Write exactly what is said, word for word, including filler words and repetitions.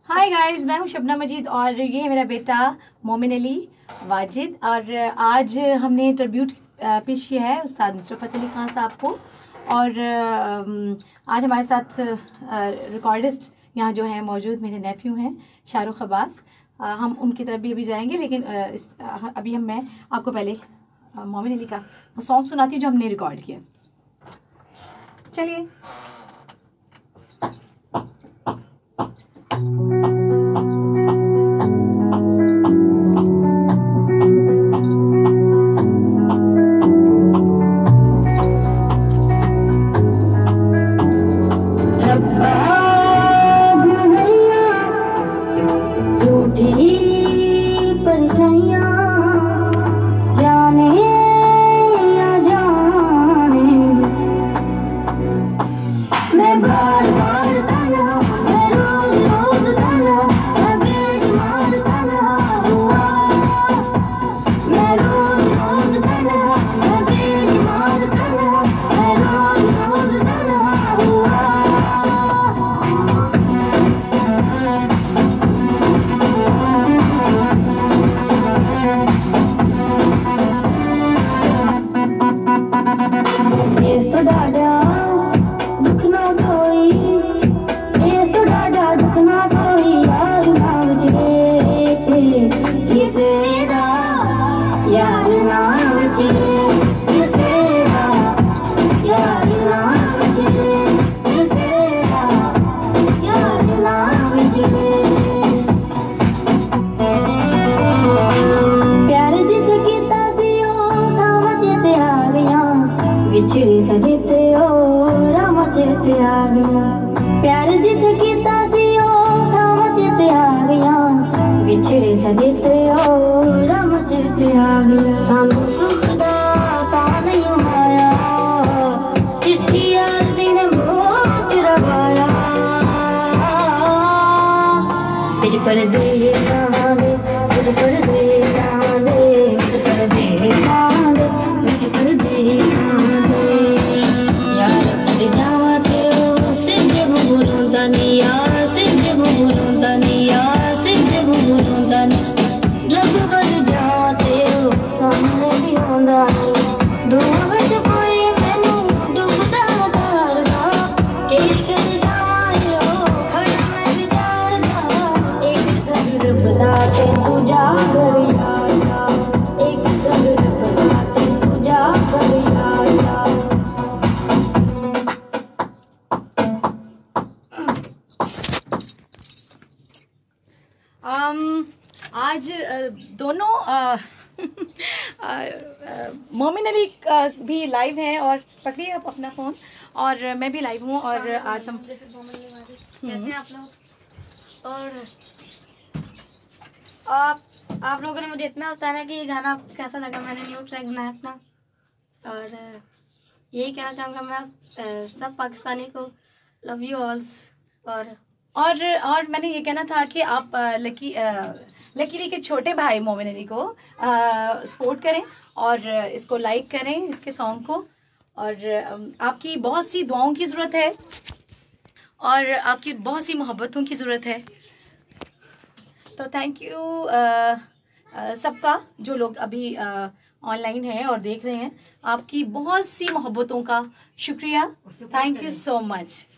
Hi guys, मैं हूं शबनम मजीद और ये है मेरा बेटा मोमिन अली वाजिद। और आज हमने ट्रिब्यूट पेश किया है उस्ताद नुसरत अली खान साहब को। और आज हमारे साथ रिकॉर्डिस्ट यहाँ जो है मौजूद मेरे नेफ्यू हैं शाहरुख अब्बास। हम उनकी तरफ भी अभी जाएंगे, लेकिन इस अभी हम मैं आपको पहले मोमिन अली का सॉन्ग सुनाती हूँ जो हमने रिकॉर्ड किया। चलिए। प्यार जित कीता सी ओ थाम चेते आ गया, विछड़े सजेते ओ राम चेते आ गया। सानू सुख दा सा नहीं आया, चिट्ठी यार दिन बहुत रवाया। बिच परदेसां दे बिच परदेसां दे बिच परदेसां दे बिच परदेसां दे यार मर जावा आज दोनों मोमिन अली भी लाइव हैं और पकड़िए आप अपना फ़ोन, और मैं भी लाइव हूँ। और आज हम कैसे हैं आप लोग? और आप आप लोगों ने मुझे इतना बताया कि ये गाना कैसा लगा। मैंने न्यू ट्रैक बनाया अपना, और यही कहना चाहूँगा मैं सब पाकिस्तानी को, लव यू ऑल। और और और मैंने ये कहना था कि आप लकी लकी अली के छोटे भाई मोमिन अली को सपोर्ट करें और इसको लाइक करें, इसके सॉन्ग को। और आपकी बहुत सी दुआओं की ज़रूरत है और आपकी बहुत सी मोहब्बतों की ज़रूरत है। तो थैंक यू सबका, जो लोग अभी ऑनलाइन हैं और देख रहे हैं, आपकी बहुत सी मोहब्बतों का शुक्रिया। Thank you so much.